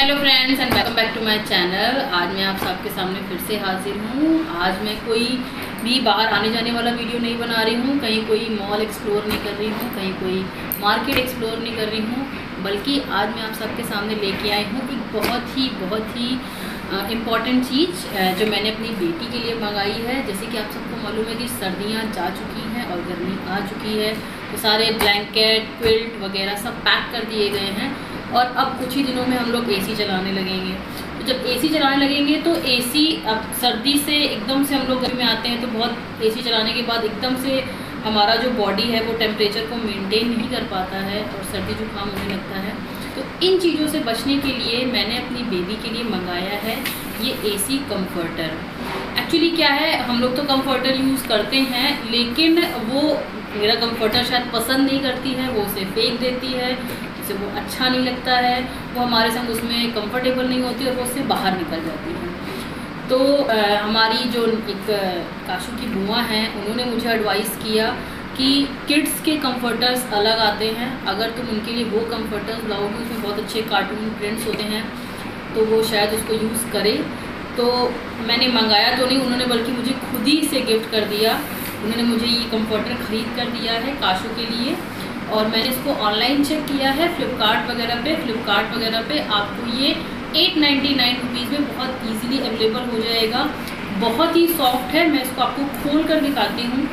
Hello friends and welcome back to my channel. आज मैं आप सबके सामने फिर से हाजिर हूँ। आज मैं कोई भी बाहर आने जाने वाला वीडियो नहीं बना रही हूँ, कहीं कोई मॉल एक्सप्लोर नहीं कर रही हूँ, कहीं कोई मार्केट एक्सप्लोर नहीं कर रही हूँ, बल्कि आज मैं आप सबके सामने लेके आई हूँ एक बहुत ही इम्पॉर्टेंट चीज़ जो मैंने अपनी बेटी के लिए मंगाई है। जैसे कि आप सबको मालूम है कि सर्दियाँ जा चुकी हैं और गर्मी आ चुकी है, तो सारे ब्लैंकेट क्विल्ट वगैरह सब पैक कर दिए गए हैं और अब कुछ ही दिनों में हम लोग एसी चलाने लगेंगे। तो जब एसी चलाने लगेंगे तो एसी अब सर्दी से एकदम से हम लोग गर्मी में आते हैं, तो बहुत एसी चलाने के बाद एकदम से हमारा जो बॉडी है वो टेम्परेचर को मेंटेन नहीं कर पाता है और सर्दी जुकाम होने लगता है। तो इन चीज़ों से बचने के लिए मैंने अपनी बेबी के लिए मंगाया है ये एसी कंफर्टर। एक्चुअली क्या है, हम लोग तो कंफर्टर यूज़ करते हैं, लेकिन वो मेरा कंफर्टर शायद पसंद नहीं करती है, वो उसे फेंक देती है, उसे वो अच्छा नहीं लगता है, वो हमारे संग उसमें कंफर्टेबल नहीं होती और वो उससे बाहर निकल जाती है। तो हमारी जो एक काशू की बुआ हैं, उन्होंने मुझे एडवाइस किया कि किड्स के कंफर्टर्स अलग आते हैं, अगर तुम उनके लिए वो कंफर्टर्स लाओगे उसमें बहुत अच्छे कार्टून प्रिंट्स होते हैं तो वो शायद उसको यूज़ करे। तो मैंने मंगाया तो नहीं, उन्होंने बल्कि मुझे खुद ही से गिफ्ट कर दिया। उन्होंने मुझे ये कंफर्टर ख़रीद कर दिया है काशू के लिए और मैंने इसको ऑनलाइन चेक किया है फ्लिपकार्ट वगैरह पे आपको ये 899 रुपीज़ में बहुत इजीली अवेलेबल हो जाएगा। बहुत ही सॉफ्ट है, मैं इसको आपको खोल कर दिखाती हूँ।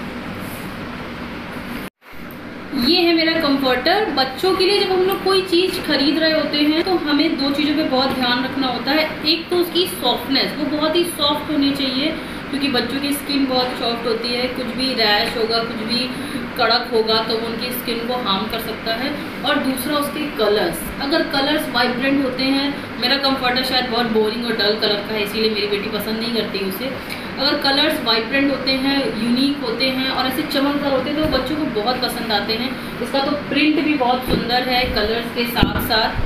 ये है मेरा कंफर्टर। बच्चों के लिए जब हम लोग कोई चीज़ खरीद रहे होते हैं तो हमें दो चीज़ों पे बहुत ध्यान रखना होता है। एक तो उसकी सॉफ्टनेस, वो बहुत ही सॉफ्ट होनी चाहिए क्योंकि बच्चों की स्किन बहुत सॉफ्ट होती है, कुछ भी रैश होगा, कुछ भी कड़क होगा तो वो उनकी स्किन को हार्म कर सकता है। और दूसरा उसके कलर्स, अगर कलर्स वाइब्रेंट होते हैं, मेरा कंफर्टर शायद बहुत बोरिंग और डल कलर का है इसीलिए मेरी बेटी पसंद नहीं करती उसे। अगर कलर्स वाइब्रेंट होते हैं, यूनिक होते हैं और ऐसे चमकदार होते हैं तो बच्चों को बहुत पसंद आते हैं। इसका तो प्रिंट भी बहुत सुंदर है, कलर्स के साथ साथ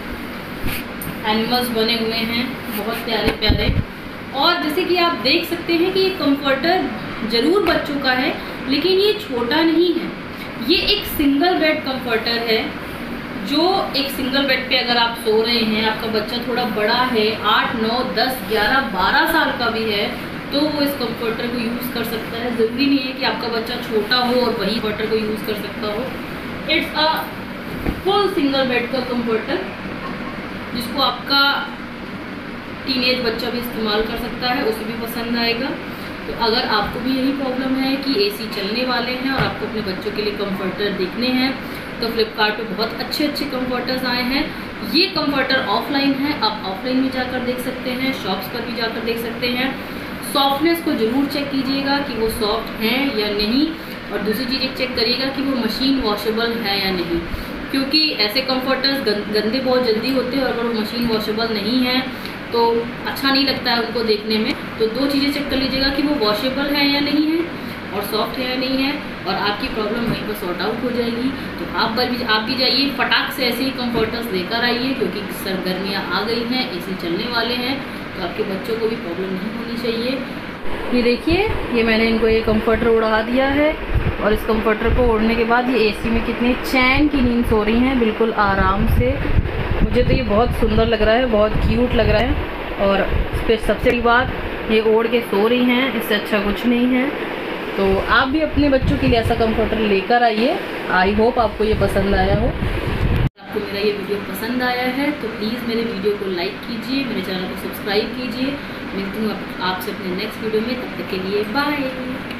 एनिमल्स बने हुए हैं बहुत प्यारे प्यारे। और जैसे कि आप देख सकते हैं कि ये कंफर्टर ज़रूर बच्चों का है लेकिन ये छोटा नहीं है, ये एक सिंगल बेड कंफर्टर है। जो एक सिंगल बेड पे अगर आप सो रहे हैं, आपका बच्चा थोड़ा बड़ा है, 8, 9, 10, 11, 12 साल का भी है, तो वो इस कंफर्टर को यूज़ कर सकता है। ज़रूरी नहीं है कि आपका बच्चा छोटा हो और वही कंफर्टर को यूज़ कर सकता हो। It's a full single bed का कंफर्टर जिसको आपका टीनेज बच्चा भी इस्तेमाल कर सकता है, उसे भी पसंद आएगा। तो अगर आपको भी यही प्रॉब्लम है कि एसी चलने वाले हैं और आपको अपने बच्चों के लिए कंफर्टर देखने हैं, तो फ्लिपकार्ट पे बहुत अच्छे कंफर्टर्स आए हैं। ये कंफर्टर ऑफलाइन है, आप ऑफलाइन भी जाकर देख सकते हैं, शॉप्स पर भी जाकर देख सकते हैं। सॉफ्टनेस को ज़रूर चेक कीजिएगा कि वो सॉफ्ट हैं या नहीं, और दूसरी चीज़ एक चेक करिएगा कि वो मशीन वॉशेबल है या नहीं, क्योंकि ऐसे कंफर्टर्स गंदे बहुत जल्दी होते हैं और अगर वो मशीन वॉशेबल नहीं है तो अच्छा नहीं लगता है उनको देखने में। तो दो चीज़ें चेक कर लीजिएगा कि वो वॉशेबल है या नहीं है और सॉफ्ट है या नहीं है, और आपकी प्रॉब्लम वहीं पर सॉर्ट आउट हो जाएगी। तो आप भी जाइए फटाक से ऐसे ही कंफर्टर्स लेकर आइए, क्योंकि गर्मियाँ आ गई हैं, एसी चलने वाले हैं, तो आपके बच्चों को भी प्रॉब्लम नहीं होनी चाहिए। ये देखिए, ये मैंने इनको ये कंफर्टर उड़ा दिया है और इस कंफर्टर को ओढ़ने के बाद ये एसी में कितनी चैन की नींद सो रही हैं, बिल्कुल आराम से। मुझे तो ये बहुत सुंदर लग रहा है, बहुत क्यूट लग रहा है। और इस पर सबसे बड़ी बात, ये ओढ़ के सो रही हैं, इससे अच्छा कुछ नहीं है। तो आप भी अपने बच्चों के लिए ऐसा कंफर्टर लेकर आइए। आई होप आपको ये पसंद आया हो। आपको मेरा ये वीडियो पसंद आया है तो प्लीज़ मेरे वीडियो को लाइक कीजिए, मेरे चैनल को सब्सक्राइब कीजिए। मिलती हूँ आपसे अपने नेक्स्ट वीडियो में, तब तक के लिए बाय।